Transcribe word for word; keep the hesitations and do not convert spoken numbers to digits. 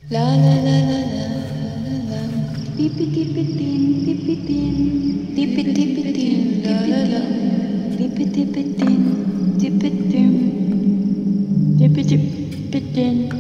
La la la la la la la. Tipi tipi tin, tipi tin, tipi tipi tin, la la la. Tipi tipi tin, tipi tin, tipi tipi tin.